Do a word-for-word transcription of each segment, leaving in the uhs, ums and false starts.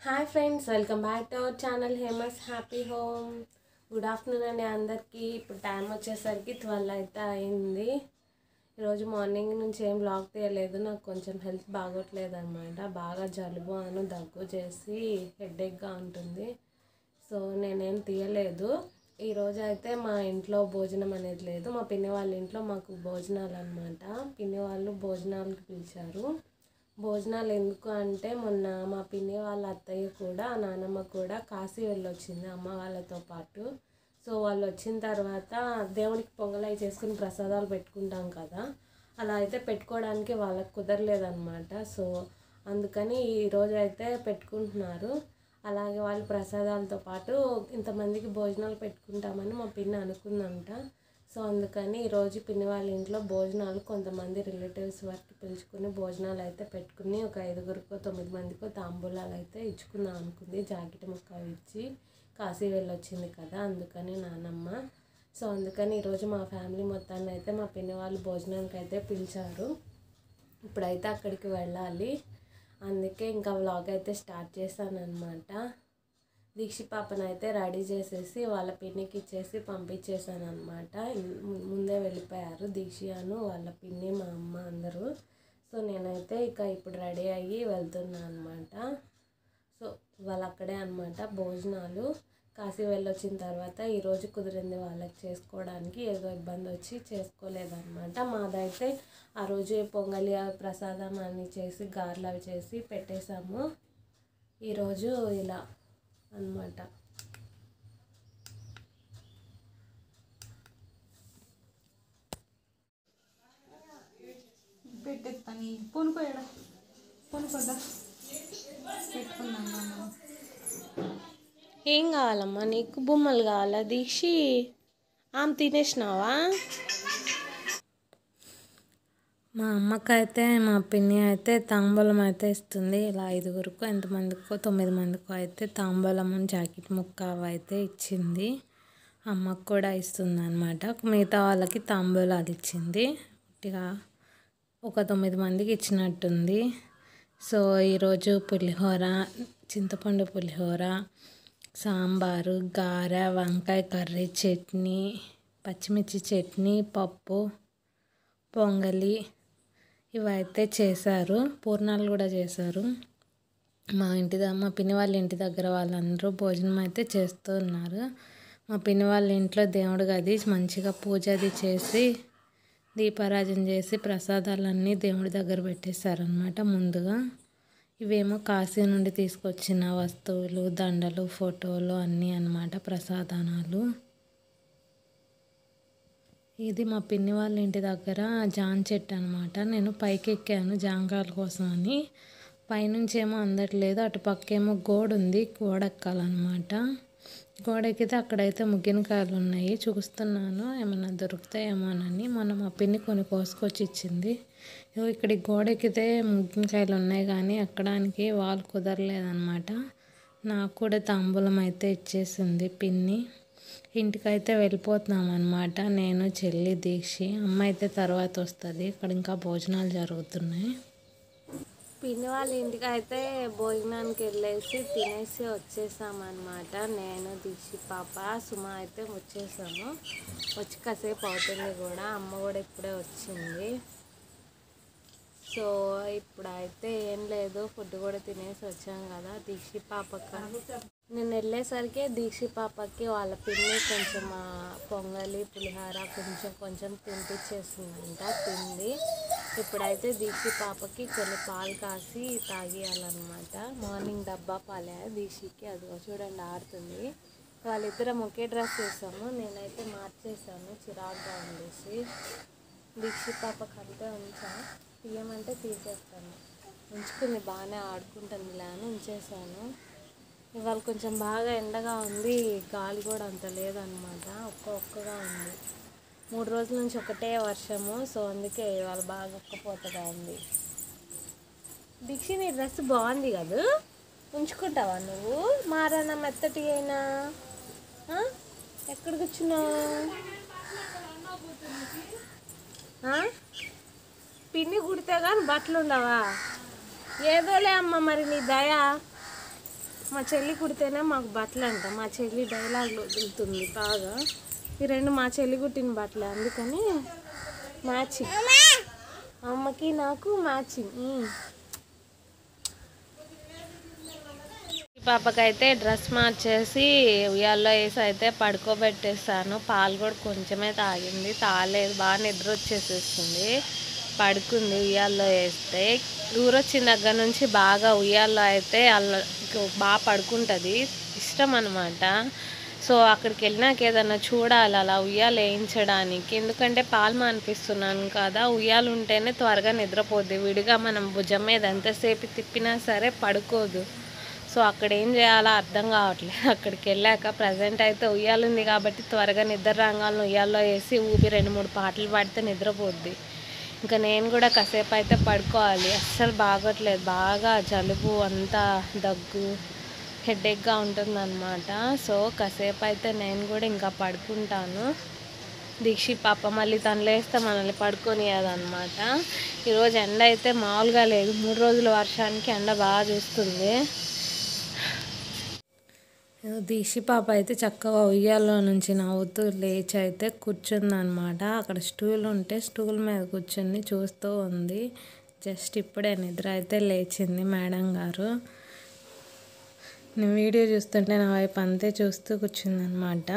Hi friends, welcome back to our channel Hema's happy home. Good afternoon అండి అందరికీ. ఇప్పుడు time వచ్చేసరికి ట్వెల్వ్ అయితే అయింది. ఈరోజు మార్నింగ్ నుంచి ఏం బ్లాగ్ తీయలేదు, నాకు కొంచెం హెల్త్ బాగోట్లేదు అనమాట. బాగా జలుబు అను దగ్గు చేసి హెడేక్గా ఉంటుంది. సో నేనేం తీయలేదు. ఈరోజు అయితే మా ఇంట్లో భోజనం అనేది లేదు. మా పిన్ని వాళ్ళ ఇంట్లో మాకు భోజనాలు అనమాట. పిన్ని వాళ్ళు భోజనాలకు పిలిచారు. భోజనాలు ఎందుకు అంటే మొన్న మా పిన్ని వాళ్ళ అత్తయ్య కూడా నానమ్మ కూడా కాశీ వెళ్ళొచ్చింది అమ్మ వాళ్ళతో పాటు. సో వాళ్ళు వచ్చిన తర్వాత దేవుడికి పొంగలై చేసుకుని ప్రసాదాలు పెట్టుకుంటాం కదా, అలా అయితే పెట్టుకోవడానికి వాళ్ళకి కుదరలేదన్నమాట. సో అందుకని ఈరోజు అయితే పెట్టుకుంటున్నారు. అలాగే వాళ్ళు ప్రసాదాలతో పాటు ఇంతమందికి భోజనాలు పెట్టుకుంటామని మా పిన్ని అనుకుందంట. సో అందుకని ఈరోజు పిన్ని వాళ్ళ ఇంట్లో భోజనాలు కొంతమంది రిలేటివ్స్ వరకు పిలుచుకుని భోజనాలు అయితే పెట్టుకుని ఒక ఐదుగురికో తొమ్మిది మందికో తాంబూలాలు అయితే ఇచ్చుకుందాం అనుకుంది. జాకెట్ ముక్క ఇచ్చి కాశీ వెళ్ళొచ్చింది కదా, అందుకని నానమ్మ. సో అందుకని ఈరోజు మా ఫ్యామిలీ మొత్తాన్ని అయితే మా పిన్ని వాళ్ళు భోజనానికి అయితే పిలిచారు. ఇప్పుడైతే అక్కడికి వెళ్ళాలి. అందుకే ఇంకా వ్లాగ్ అయితే స్టార్ట్ చేశాను అనమాట. దీక్షి పాపను అయితే రెడీ చేసేసి వాళ్ళ పిన్నికి ఇచ్చేసి పంపించేసాను అనమాట. ముందే వెళ్ళిపోయారు దీక్షను వాళ్ళ పిన్ని మా అమ్మ అందరూ. సో నేనైతే ఇక ఇప్పుడు రెడీ అయ్యి వెళ్తున్నాను అనమాట. సో వాళ్ళు అక్కడే అనమాట భోజనాలు. కాశీ వెళ్ళొచ్చిన తర్వాత ఈరోజు కుదిరింది వాళ్ళకి చేసుకోవడానికి, ఏదో ఇబ్బంది వచ్చి చేసుకోలేదన్నమాట. మాదైతే ఆ రోజు పొంగలి ప్రసాదం అన్నీ చేసి గారెలు అవి చేసి పెట్టేశాము. ఈరోజు ఇలా అన్నమాట. పెట్టేస్తాను పొనుకోయడా పొనుకోదా పెట్టుకున్నాను. ఏం కావాలమ్మా నీకు? బొమ్మలు కావాలా దీక్షి? ఆమె తినేసినావా? మా అమ్మకైతే మా పిన్ని అయితే తాంబూలం అయితే ఇస్తుంది. ఇలా ఐదుగురికో ఎంతమందికో తొమ్మిది మందికో అయితే తాంబూలం జాకెట్ ముక్క అయితే ఇచ్చింది. అమ్మకు కూడా ఇస్తుంది అనమాట. మిగతా వాళ్ళకి తాంబూలాలు ఇచ్చింది. ఇట్లా ఒక తొమ్మిది మందికి ఇచ్చినట్టుంది. సో ఈరోజు పులిహోర, చింతపండు పులిహోర, సాంబారు, గారె, వంకాయ కర్రీ, చట్నీ, పచ్చిమిర్చి చట్నీ, పప్పు, పొంగలి ఇవైతే చేశారు. పూర్ణాలు కూడా చేశారు. మా ఇంటి దగ్గర మా పిన్ని వాళ్ళ ఇంటి దగ్గర వాళ్ళందరూ భోజనం అయితే చేస్తూ ఉన్నారు. మా పిన్ని వాళ్ళ ఇంట్లో దేవుడి గది మంచిగా పూజ అది చేసి దీపారాజన చేసి ప్రసాదాలన్నీ దేవుడి దగ్గర పెట్టేశారనమాట ముందుగా. ఇవేమో కాశీ నుండి తీసుకొచ్చిన వస్తువులు, దండలు, ఫోటోలు అన్నీ అన్నమాట ప్రసాదానాలు. ఇది మా పిన్ని వాళ్ళ ఇంటి దగ్గర జామ చెట్టు అనమాట. నేను పైకి ఎక్కాను జామకాయల కోసం అని. పైనుంచి ఏమో అందట్లేదు, అటు పక్కేమో గోడ ఉంది, గోడ ఎక్కాలన్నమాట. గోడ ఎక్కితే అక్కడైతే ముగ్గినకాయలు ఉన్నాయి, చూస్తున్నాను ఏమన్నా దొరుకుతాయేమోనని. మొన్న మా పిన్ని కొన్ని కోసుకొచ్చి ఇచ్చింది. ఇక్కడ గోడ ఎక్కితే ముగ్గినకాయలు ఉన్నాయి కానీ ఎక్కడానికి వాళ్ళు కుదరలేదన్నమాట. నాకు కూడా తాంబూలం అయితే ఇచ్చేసింది పిన్ని. ఇంటికైతే వెళ్ళిపోతున్నాం అనమాట, నేను చెల్లి దీక్షి. అమ్మ అయితే తర్వాత వస్తుంది. ఇక్కడ ఇంకా భోజనాలు జరుగుతున్నాయి. పిన్ని వాళ్ళ ఇంటికి అయితే భోజనానికి వెళ్ళేసి తినేసి వచ్చేసామన్నమాట. నేను దీక్షి పాప సుమ అయితే వచ్చేసాము. వచ్చి కాసేపు అవుతుంది కూడా, అమ్మ కూడా ఇప్పుడే వచ్చింది. సో ఇప్పుడైతే ఏం లేదు, ఫుడ్ కూడా తినేసి వచ్చాం కదా. దీక్షి పాపకి నేను వెళ్ళేసరికి దీక్షి పాపకి వాళ్ళ పిన్ని కొంచెం పొంగలి పులిహార కొంచెం కొంచెం తినిపించేసిందంట, తింది. ఇప్పుడైతే దీక్షి పాపకి కొన్ని పాలు కాసి తాగియాలన్నమాట. మార్నింగ్ డబ్బా పాలే దీక్షికి, అదిగో చూడండి ఆడుతుంది. వాళ్ళిద్దరం ఒకే డ్రెస్ వేసాము, నేనైతే మార్చేసాను చిరాగ్గా ఉండేసి. దీక్షి పాపకి అంతే ఉంచా, తీయమంటే తీసేస్తాను. ఉంచుకుంది, బాగానే ఆడుకుంటుంది లే అని ఉంచేసాను. ఇవాళ కొంచెం బాగా ఎండగా ఉంది, గాలి కూడా అంత లేదనమాట, ఒక్క ఒక్కగా ఉంది. మూడు రోజుల నుంచి ఒకటే వర్షము. సో అందుకే ఇవాళ బాగా ఒక్కపోతగా ఉంది. దీక్షి నీ డ్రెస్ బాగుంది కదా, ఉంచుకుంటావా నువ్వు? మారన్నా మెత్తటి అయినా ఎక్కడ కూర్చున్నావు? పిన్ని కుడితే కానీ బట్టలు ఉండవా? ఏదోలే అమ్మ, మరి నీ దయ. మా చెల్లి కుడితేనే మాకు బట్టలు అంట. మా చెల్లి డైలాగ్లో వదులుతుంది బాగా. ఈ రెండు మా చెల్లి కుట్టిన బట్టలే, అందుకని మ్యాచింగ్. అమ్మకి నాకు మ్యాచింగ్. ఈ పాపకైతే డ్రెస్ మార్చేసి ఉయ్యాల్లో వేసి అయితే పడుకోబెట్టేస్తాను. పాలు కూడా కొంచెమే తాగింది, తాగలేదు, బాగా నిద్ర వచ్చేసేస్తుంది, పడుకుంది ఉయ్యాల్లో వేస్తే. ఊరొచ్చిన దగ్గర నుంచి బాగా ఉయ్యాల్లో అయితే అల్ల బాగా పడుకుంటుంది, ఇష్టం అనమాట. సో అక్కడికి వెళ్ళినాక ఏదన్నా చూడాలి అలా ఉయ్యాలు వేయించడానికి, ఎందుకంటే పాలు మానిపిస్తున్నాను కదా, ఉయ్యాలు ఉంటేనే త్వరగా నిద్రపోద్ది. విడిగా మనం భుజం మీద ఎంతసేపు తిప్పినా సరే పడుకోదు. సో అక్కడ ఏం చేయాలో అర్థం కావట్లేదు. అక్కడికి వెళ్ళాక ప్రజెంట్ అయితే ఉయ్యాలు ఉంది కాబట్టి త్వరగా నిద్ర రంగాలను ఉయ్యాల్లో వేసి ఊపి రెండు మూడు పాటలు పాడితే నిద్రపోద్ది. ఇంకా నేను కూడా కాసేపు అయితే పడుకోవాలి, అస్సలు బాగోట్లేదు, బాగా జలుబు అంతా దగ్గు హెడేక్గా ఉంటుందన్నమాట. సో కాసేపు అయితే నేను కూడా ఇంకా పడుకుంటాను. దీక్షి పాప మళ్ళీ తను లేస్తే మనల్ని పడుకోనియదన్నమాట. ఈరోజు ఎండ అయితే మామూలుగా లేదు, మూడు రోజుల వర్షానికి ఎండ బాగా చూస్తుంది. దీక్షి పాప అయితే చక్కగా ఉయ్యాల్లో నుంచి నవ్వుతూ లేచి అయితే కూర్చుందనమాట. అక్కడ స్టూల్ ఉంటే స్టూల్ మీద కూర్చుని చూస్తూ ఉంది. జస్ట్ ఇప్పుడే నిద్ర అయితే లేచింది మేడం గారు. నేను వీడియో చూస్తుంటే నా వైపు అంతే చూస్తూ కూర్చుందనమాట.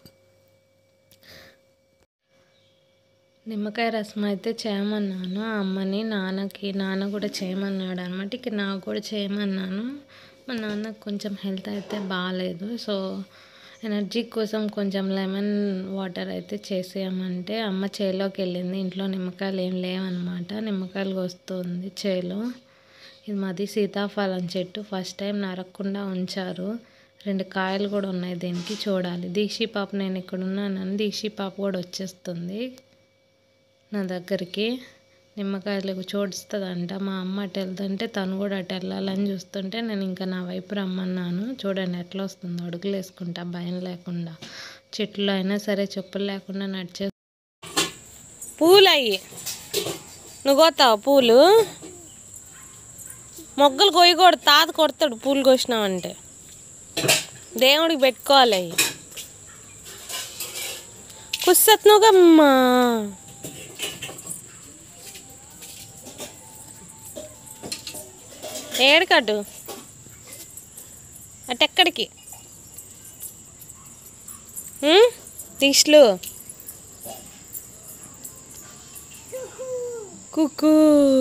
నిమ్మకాయ రసం అయితే చేయమన్నాను అమ్మని, నాన్నకి. నాన్న కూడా చేయమన్నాడు అనమాట. ఇక నాకు కూడా చేయమన్నాను. మా నాన్నకు కొంచెం హెల్త్ అయితే బాగాలేదు, సో ఎనర్జీ కోసం కొంచెం లెమన్ వాటర్ అయితే చేసేయమంటే అమ్మ చేలోకి వెళ్ళింది. ఇంట్లో నిమ్మకాయలు ఏం లేవన్నమాట, నిమ్మకాయలు వస్తుంది చేలో. ఇది మాది సీతాఫలం చెట్టు, ఫస్ట్ టైం నరకకుండా ఉంచారు. రెండు కాయలు కూడా ఉన్నాయి దీనికి, చూడాలి. దీక్షి పాప నేను ఇక్కడ ఉన్నానని దీక్షి పాప కూడా వచ్చేస్తుంది నా దగ్గరికి. నిమ్మకాయలు చూడుస్తుందంట. మా అమ్మ అటు వెళ్తుంటే తను కూడా అటు వెళ్ళాలని చూస్తుంటే నేను ఇంకా నా వైపు రమ్మన్నాను. చూడండి ఎట్లా వస్తుందో, అడుగులు వేసుకుంటా భయం లేకుండా. చెట్లు అయినా సరే చెప్పులు లేకుండా నడిచే. పూలు అయ్యి నువ్వు కోతావు పూలు, మొగ్గలు కొయ్యకూడదు, తాత కొడతాడు పూలు కోసినావంటే. దేవుడికి పెట్టుకోవాలి అవి. కుస్తత్నుగమ్మా ఏడకటు అటెక్కడికి తీస్లు కుక్కు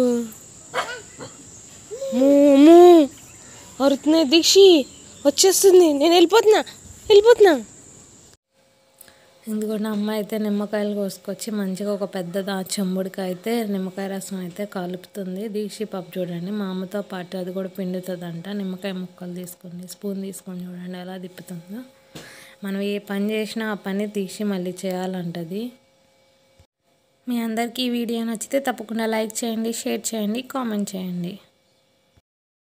మూ అరుతున్నాయి. దీక్షి వచ్చేస్తుంది, నేను వెళ్ళిపోతున్నా వెళ్ళిపోతున్నా ఎందుకంటే అమ్మ అయితే నిమ్మకాయలు కోసుకొచ్చి మంచిగా ఒక పెద్ద దా చెంబుడికి అయితే నిమ్మకాయ రసం అయితే కలుపుతుంది. దీక్షి పాప చూడండి మా అమ్మతో పాటు అది కూడా పిండుతుందంట. నిమ్మకాయ ముక్కలు తీసుకొని స్పూన్ తీసుకొని చూడండి ఎలా తిప్పుతుందో. మనం ఏ పని చేసినా ఆ పని తీసి మళ్ళీ చేయాలంటది. మీ అందరికీ ఈ వీడియో నచ్చితే తప్పకుండా లైక్ చేయండి, షేర్ చేయండి, కామెంట్ చేయండి.